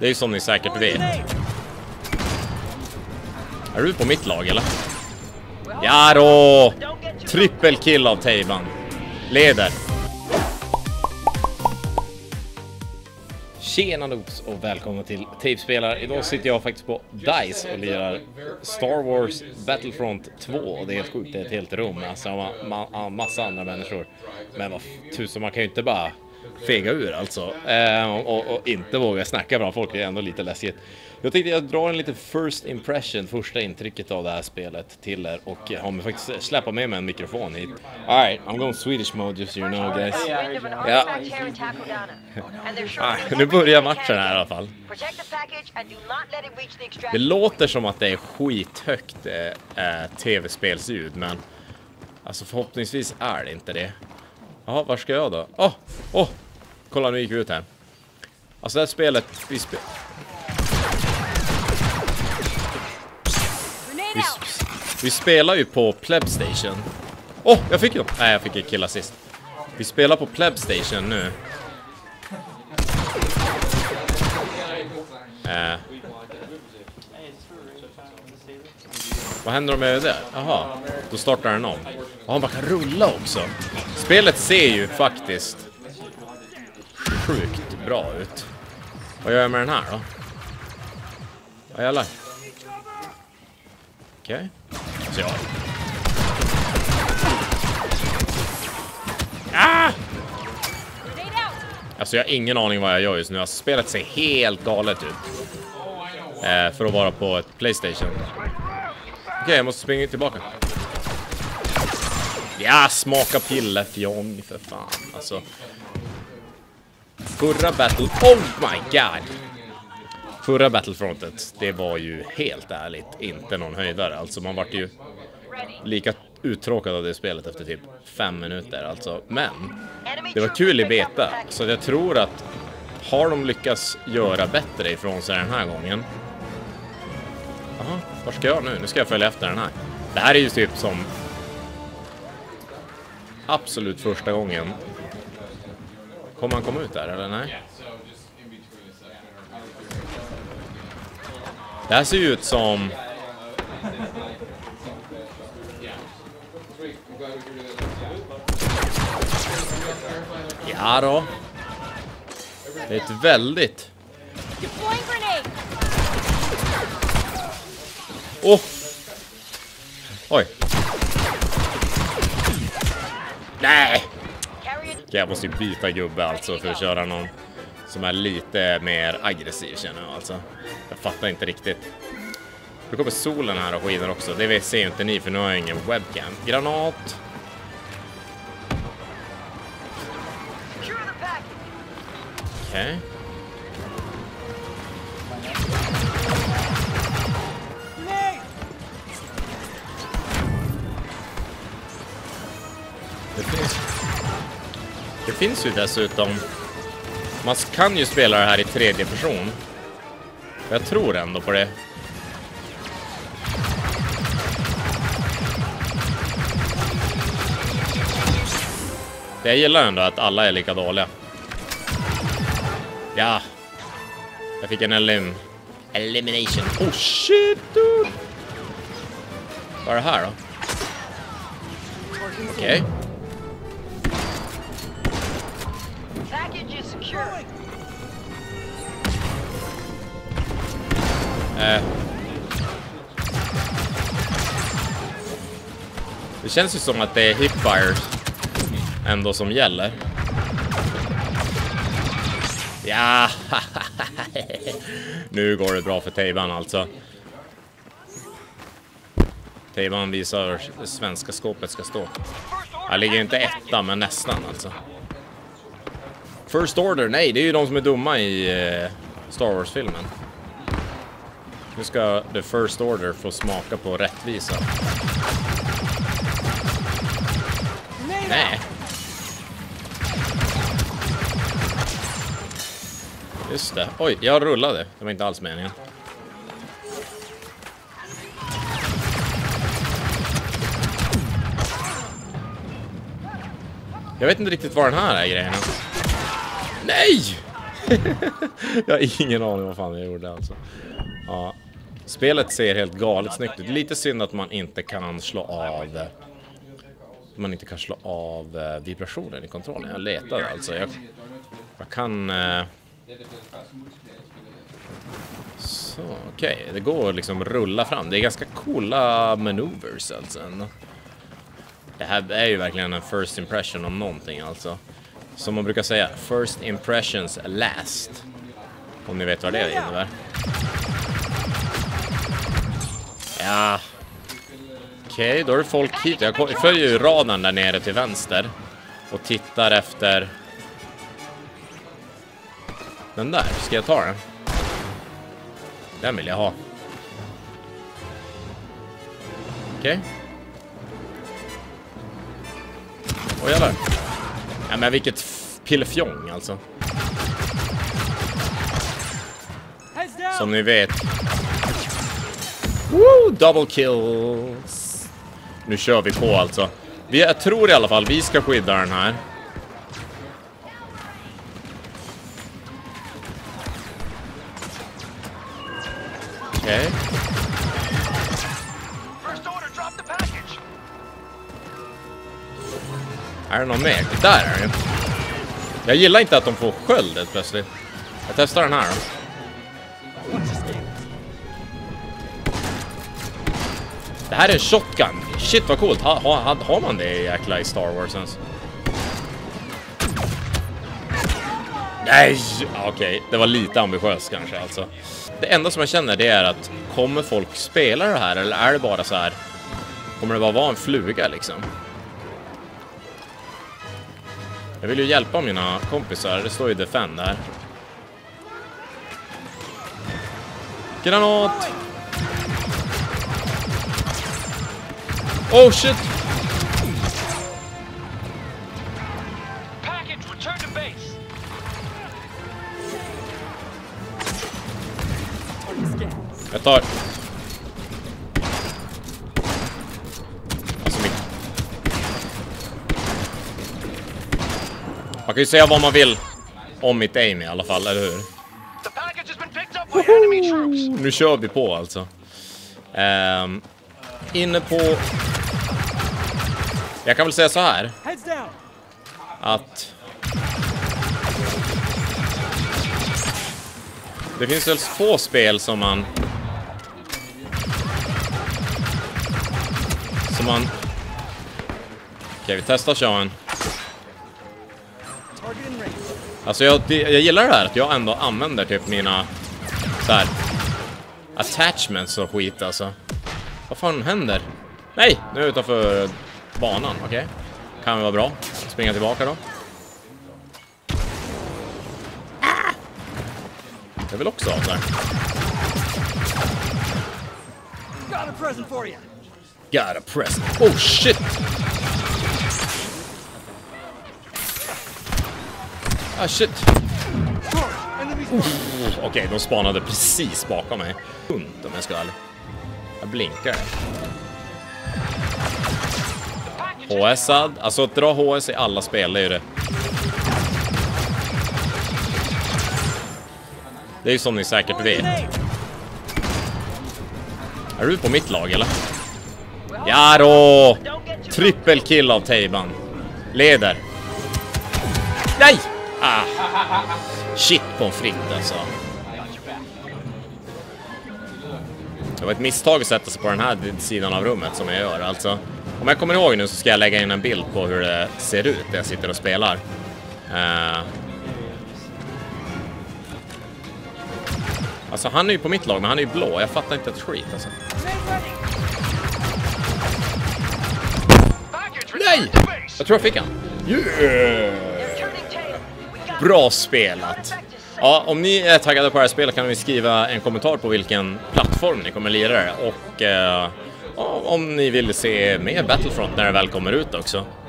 Det är ju som ni säkert vet. Är du på mitt lag eller? Ja då! Trippelkill av Teiban. Leder. Tjena Noops och välkomna till Tapespelare. Idag sitter jag faktiskt på DICE och lirar Star Wars Battlefront 2. Och det är helt sjukt, det är ett helt rum. Alltså massa andra människor. Men vad tusen, man kan ju inte bara fega ur alltså. Och inte våga snacka bra folk, det är ändå lite läskigt. Jag tänkte jag drar en liten first impression, första intrycket av det här spelet till er. Och jag har faktiskt släppa med mig en mikrofon hit. Alright, I'm going Swedish mode just so you know guys. Ja. Nu börjar matchen här i alla fall. Det låter som att det är skithögt tv-spelsljud, men alltså förhoppningsvis är det inte det. Jaha, var ska jag då? Kolla, nu gick vi ut här. Alltså det här spelet vi spelar ju på Pleb Station. Jag fick ju. Nej, jag fick en kill assist. Vi spelar på Pleb Station nu. Vad händer om jag gör det? Jaha, då startar den om. Man kan rulla också. Spelet ser ju faktiskt sjukt bra ut. Vad gör jag med den här då? Vad jävlar? Okej. Så ja. Alltså jag har ingen aning vad jag gör just nu. Alltså, spelet ser helt galet ut. För att vara på ett PlayStation. Okej, jag måste springa tillbaka. Ja, smaka pillefjong för fan. Alltså. Förra battle... Oh my god! Förra Battlefrontet, det var ju helt ärligt inte någon höjdare. Alltså man vart ju lika uttråkad av det spelet efter typ 5 minuter. Alltså. Men det var kul i beta. Så jag tror att har de lyckats göra bättre ifrån sig den här gången. Jaha, vad ska jag nu? Nu ska jag följa efter den här. Det här är ju typ som absolut första gången. Kommer han komma ut där eller nej? Det här ser ju ut som... Ja då. Det är ett väldigt... Oj. Nej! Jag måste ju byta gubbe alltså för att köra någon som är lite mer aggressiv känner jag alltså. Jag fattar inte riktigt. Nu kommer solen här och skiner också. Det ser ju inte ni för nu har jag ingen webcam. Granat. Okej. Det finns ju dessutom... Man kan ju spela det här i tredje person. Jag tror ändå på det. Jag gillar ändå att alla är lika dåliga. Ja. Jag fick en elimination. Oh shit, dude. Vad är det här då? Okej. Det känns ju som att det är hipfire ändå som gäller. Ja. Nu går det bra för Teiban alltså. Teiban visar det svenska skåpet ska stå. Jag ligger inte etta men nästan alltså. First Order, nej det är ju de som är dumma i Star Wars-filmen. Nu ska The First Order få smaka på rättvisa. Nej. Just det. Oj, jag rullade. Det var inte alls meningen. Jag vet inte riktigt vad den här är grejen. Nej! Jag har ingen aning vad fan jag gjorde alltså. Ja. Spelet ser helt galet snyggt ut. Lite synd att man inte kan slå av vibrationen i kontrollen. Jag letar alltså. Jag kan så okej. Det går att liksom rulla fram. Det är ganska coola maneuvers alltså. Det här är ju verkligen en first impression om någonting alltså. Som man brukar säga, first impressions last. Om ni vet vad det innebär. Ja. Okej, då är det folk hit. Jag följer ju radarn där nere till vänster. Och tittar efter... Den där, ska jag ta den? Den vill jag ha. Okej. Åh jävlar. Ja, men vilket pillefjong alltså. Som ni vet. Woo, double kills. Nu kör vi på alltså. Jag tror i alla fall vi ska skydda den här. Okej. Är det någon mer? Där är det. Jag gillar inte att de får sköldet plötsligt. Jag testar den här då. Det här är en shotgun. Shit vad coolt. Har man det jäkla i Star Wars ens? Nej! Okej, det var lite ambitiöst kanske alltså. Det enda som jag känner det är att kommer folk spela det här eller är det bara så här? Kommer det bara vara en fluga liksom? Jag vill ju hjälpa mina kompisar. Det står ju Defend där. Granat! Oh shit! Jag tar... Alltså mitt... Man kan ju säga vad man vill om mitt aim i alla fall, eller hur? Nu kör vi på alltså. Inne på... Jag kan väl säga så här. Att... Det finns väl få spel som man... Okej, vi testar showen. Alltså jag gillar det här att jag ändå använder typ mina så här attachments och skit alltså. Vad fan händer? Nej, nu är jag utanför banan, okej. Kan det vara bra. Springa tillbaka då. Jag vill också ha där. Got a present for you. Got a present. Oh shit. Ah shit. Okej, de spanade precis bakom mig. Hunt om jag ska ärlig. Jag blinkar. HS-ad. Alltså att dra HS i alla spel, det är ju det. Det är ju som ni säkert vet. Är du på mitt lag eller? Ja då! Trippelkill av Teiban. Leder. Nej! Ah. Shit på en fritt alltså. Det var ett misstag att sätta sig på den här sidan av rummet som jag gör. Alltså, om jag kommer ihåg nu så ska jag lägga in en bild på hur det ser ut när jag sitter och spelar. Alltså han är ju på mitt lag, men han är ju blå. Jag fattar inte ett skit alltså. Nej! Jag tror jag fick han. Yeah! Bra spelat. Ja, om ni är taggade på det här spelet kan ni skriva en kommentar på vilken plattform ni kommer lira det. Och om ni vill se mer Battlefront när det väl kommer ut också.